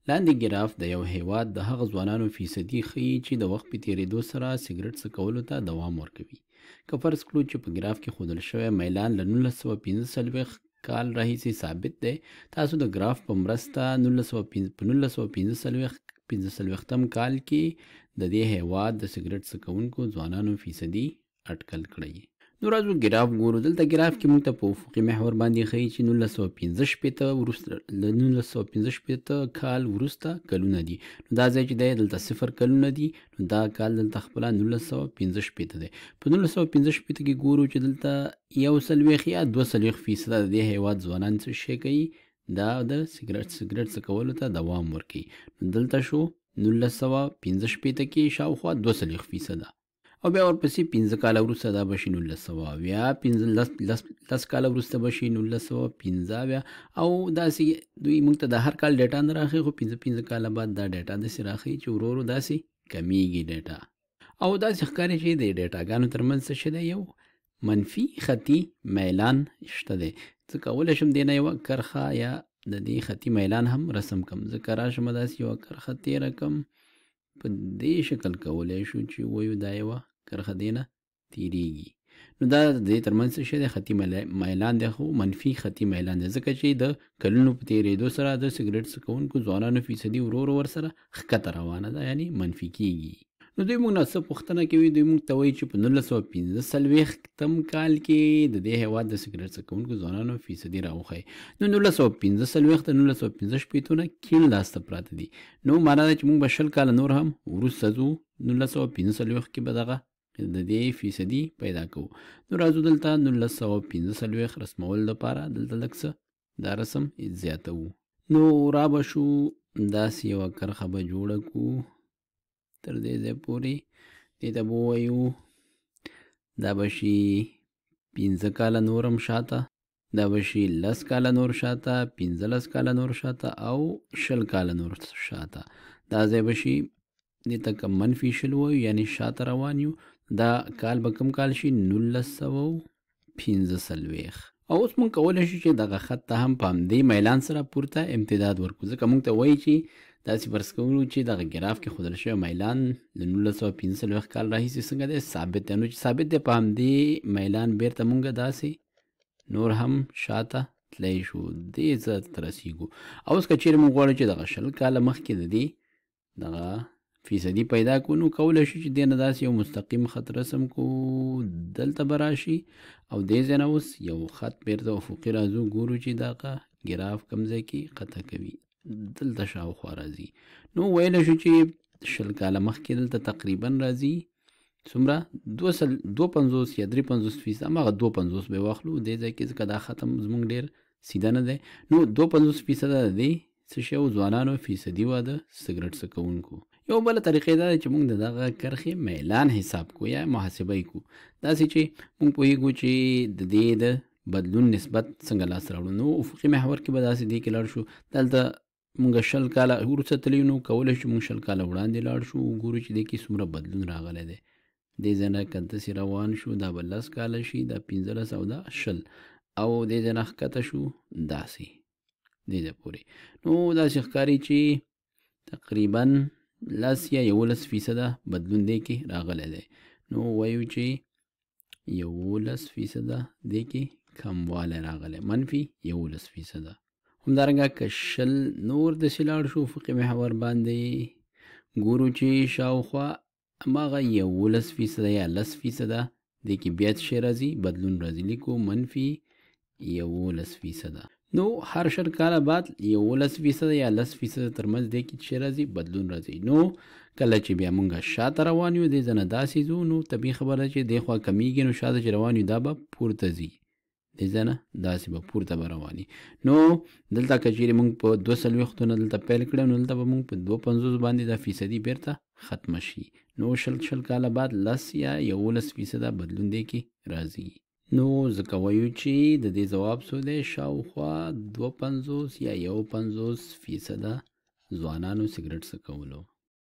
لاندې ګراف د یو هیواد د هغه ځوانانو فیصدي ښیي چې د وخت په تیریدو سره سګرټ څکولو ته دوام ورکوي. که فرض کړو چې په ګراف کې ښودل شوی میلان له 1945 کال راهیسې ثابت دی، تاسو د ګراف په مرسته په 1945م کال کې د دې هیواد د سګرټ څکونکو ځوانانو فیصدي اټکل کړئ. نو راځو ګراف ګورو. دلته ګراف کې موږ ته په افقي محور باندې ښیي چې 1945 کال وروسته کلونه دي. نو دا ځای چې دی دلته 0 کلونه دي، نو دا کال دلته خپله 1945 دی. په 1945 کې ګورو چې دلته 1 یا 2% د دې هیواد ځوانان څه شی کوي، دا د سګرټ څکولو ته دوام ورکوي. نو دلته شو 1945 کې شاوخوا 2% او بیا ورپسې 15 کاله وروسته دا به شي 1910 کاله وروسته به شي 1915 او داسې دوی موږ ته د هر کال ډیټا نه راښیي، خو 15 کاله بعد دا ډیټا داسې راښیي چې ورو ورو داسې کمیږي ډیټا. او داسې ښکاري چې د ډیټاګانو ترمنځ څه شی دی، یو منفي خطي میلان شته دی. زه کولی شم دې نه یوه کرښه یا د دې خطي میلان هم رسم کړم. زه که راشم داسې یوه کرښه تېره کړم، په دې شکل کولی شو چې وایو دا یوه کرښه دې نه تیریږي. نو دا د دې ترمنځ څه شی دی، خطي میلان دی، خو منفي خطي میلان دی، ځکه چې د کلونو په تېرېدو سره د سګرټ څکوونکو ځوانانو فیصدي ورو ورو ورسره ښکته روانه ده، یعنې منفي کېږي. نو دوی موږ نه څه پوښتنه کوي، دوی موږ ته وایي چې په 1945 کال کې د دې هېواد د سګرټ څکوونکو ځوانانو فیصدي راوښیي. نو 1945 د 1945 نه کیڼ لاس ته پراته دي. نو معنا ده چې موږ به 20 کاله نور هم وروسته ځو، 1945 کې به دغه د دې فیصدي پیدا کوو. نو راځو دلته 1945 رسمول دپاره دلته لږ څه دا رسم زیاتوو. نو را به شو داسې یوه کرښه به جوړه کړو تر دې ځای پورې. دې ته به ووایو دا به شي 15 کاله نور هم شاته، دا به شي 10 کاله نور شاته، 15 کاله نور شاته او 20 کاله نور شاته. دا ځای به شي دې ته که منفي 20 وایو، یعنې شاته روان یو. دا کال به کوم کال شي، 1945. او اوس مونږ کولی شو چې دغه خط ته هم په همدې میلان سره پورته امتداد ورکړو، ځکه مونږ ته وایي چې داسې فرض کوو چې دغه ګراف کې ښودل شوی میلان له 1945 کال راهیسې څنګه دی، ثابت دی. نو چې ثابت دی، په همدې میلان بیرته مونږ داسې نور هم شاته تللی شو، دې ځای ته رسېږو. او اوس که چېرې مونږ غواړو چې دغه 20 کاله مخکې د دې دغه فیصدي پیدا کړو، نو کولی شو چې دې نه داسې یو مستقیم خط رسم کړو، دلته به راشي او دې ځای نه اوس یو خط بیرته افقي راځو، ګورو چې دغه ګراف کوم ځای کې قطع کوي، دلته شاوخوا راځي. نو ویلی شو چې 20 کاله مخکې دلته تقریبا راځي څومره 52 یا 53%، هماغه 52 به واخلو دې ځای کې، ځکه دا ختم زموږ ډېر سیده نه دی. نو 52% د دې څه شی و، ځوانانو فیصدي وه د سګرټ څکوونکو. یو بله طریقې دا ده چې موږ د دغه کرښې میلان حساب کو یا محاسبه یې کو، داسې چې موږ پوهېږو چې د دې د بدلون نسبت څنګه لاسته راوړو. نو افقي محور کې به داسې دې کې لاړ شو، دلته موږ 20 کاله وروسته تللي، نو کولی شو موږ 20 کاله وړاندې لاړ شو، وګورو چې دې کې څومره بدلون راغلی دی. دې ځای نه که داسې روان شو، دا به 10 کاله شي، دا 15 او دا 20 او دې ځای نه ښکته شو داسې دې ځای پورې. نو داسې ښکاري چې تقریبا 10 یا 11% بدلون دې کې راغلی دی. نو وایو چې 11% دې کې کموالی راغلی، منفي 11%. همدارنګه که 20 نور داسې لاړ شو افقي محور باندې، ګورو چې شاوخوا هماغه 11% یا 10% دې کې بیا څه شی راځي، بدلون راځي، لیکو منفي 11%. نو هر 20 کاله بعد 11% یا 10% ترمنځ دې کې څه راځي، بدلون راځي. نو کله چې بیا مونږ شاته روان یو، دې ځای نه داسې ځو، نو طبیعي خبره ده چې دې خوا کمیږي، نو شاته چې روان یو دا به پورته ځي، دې ځای نه داسې به پورته به رواني. نو دلته که چېرې مونږ په 240 نه دلته پیل کړی، نو دلته به مونږ په 250 باندې دا فیصدي بیرته ختمه شي. نو 20 کاله بعد 10 یا 11% بدلون دې کې راځي. نو ځکه وایو چې د دې ځواب څو دی، شاوخوا 52 یا 51% ځوانانو سګرټ څکولو.